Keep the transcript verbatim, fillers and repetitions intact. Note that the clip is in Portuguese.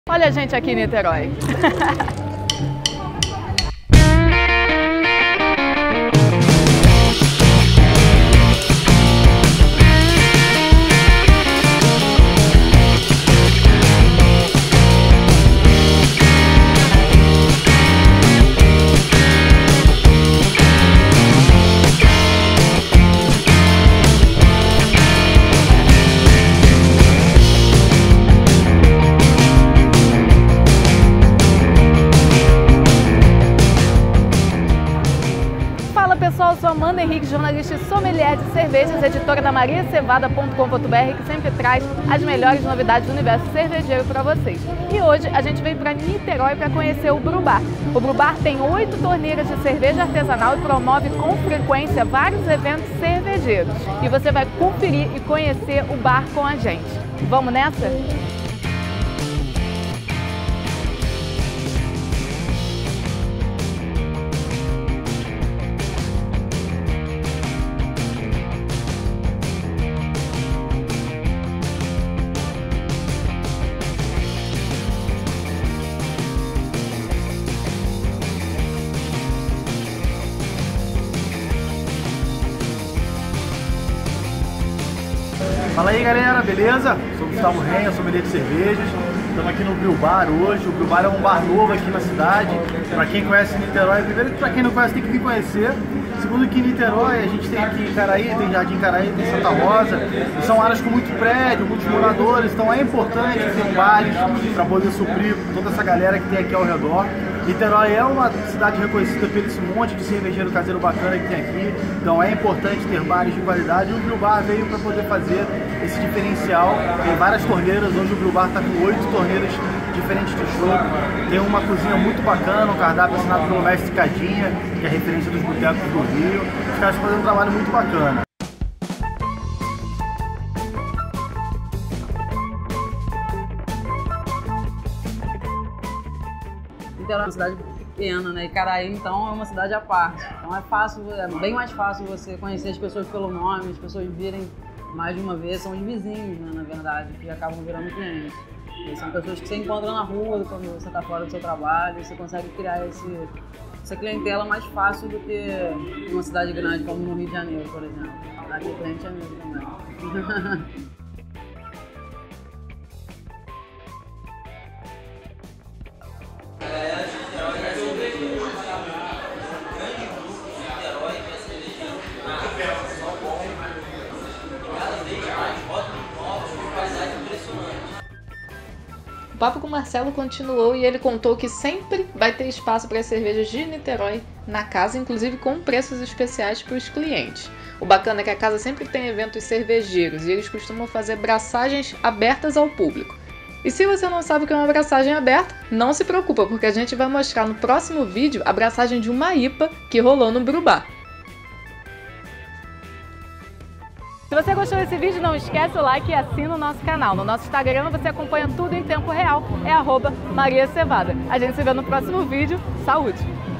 Olha a gente aqui em Niterói. Pessoal, eu sou Amanda Henrique, jornalista e sommelier de cervejas, editora da Maria Cevada ponto com ponto br, que sempre traz as melhores novidades do universo cervejeiro para vocês. E hoje a gente veio para Niterói para conhecer o Brew Bar. O Brew Bar tem oito torneiras de cerveja artesanal e promove com frequência vários eventos cervejeiros. E você vai conferir e conhecer o bar com a gente. Vamos nessa? Fala aí galera, beleza? Sou Gustavo Renha, sommelier de cervejas. Estamos aqui no Brew Bar hoje. O Brew Bar é um bar novo aqui na cidade. Para quem conhece Niterói, primeiro que para quem não conhece tem que vir conhecer. Segundo que em Niterói a gente tem aqui Caraí, tem Jardim Caraí, tem Santa Rosa. E são áreas com muito prédio, muitos moradores. Então é importante ter um bar para poder suprir toda essa galera que tem aqui ao redor. Niterói é uma cidade reconhecida por esse monte de cervejeiro caseiro bacana que tem aqui, então é importante ter bares de qualidade e o Brew Bar veio para poder fazer esse diferencial. Tem várias torneiras, hoje o Brew Bar está com oito torneiras diferentes de chopp, tem uma cozinha muito bacana, um cardápio assinado pelo Mestre Cadinha, que é a referência dos botecos do Rio. Os caras estão fazendo um trabalho muito bacana. Niterói é uma cidade pequena, né? E Caraí, então, é uma cidade à parte. Então é fácil, é bem mais fácil você conhecer as pessoas pelo nome, as pessoas virem mais de uma vez, são os vizinhos, né, na verdade, que acabam virando clientes. E são pessoas que você encontra na rua quando você está fora do seu trabalho, e você consegue criar esse, essa clientela mais fácil do que uma cidade grande como no Rio de Janeiro, por exemplo. Aqui o cliente é mesmo também. O papo com o Marcelo continuou e ele contou que sempre vai ter espaço para as cervejas de Niterói na casa, inclusive com preços especiais para os clientes. O bacana é que a casa sempre tem eventos cervejeiros e eles costumam fazer braçagens abertas ao público. E se você não sabe o que é uma braçagem aberta, não se preocupa, porque a gente vai mostrar no próximo vídeo a braçagem de uma I P A que rolou no Brew Bar. Se você gostou desse vídeo, não esquece o like e assina o nosso canal. No nosso Instagram você acompanha tudo em tempo real, é arroba Maria Cevada. A gente se vê no próximo vídeo. Saúde!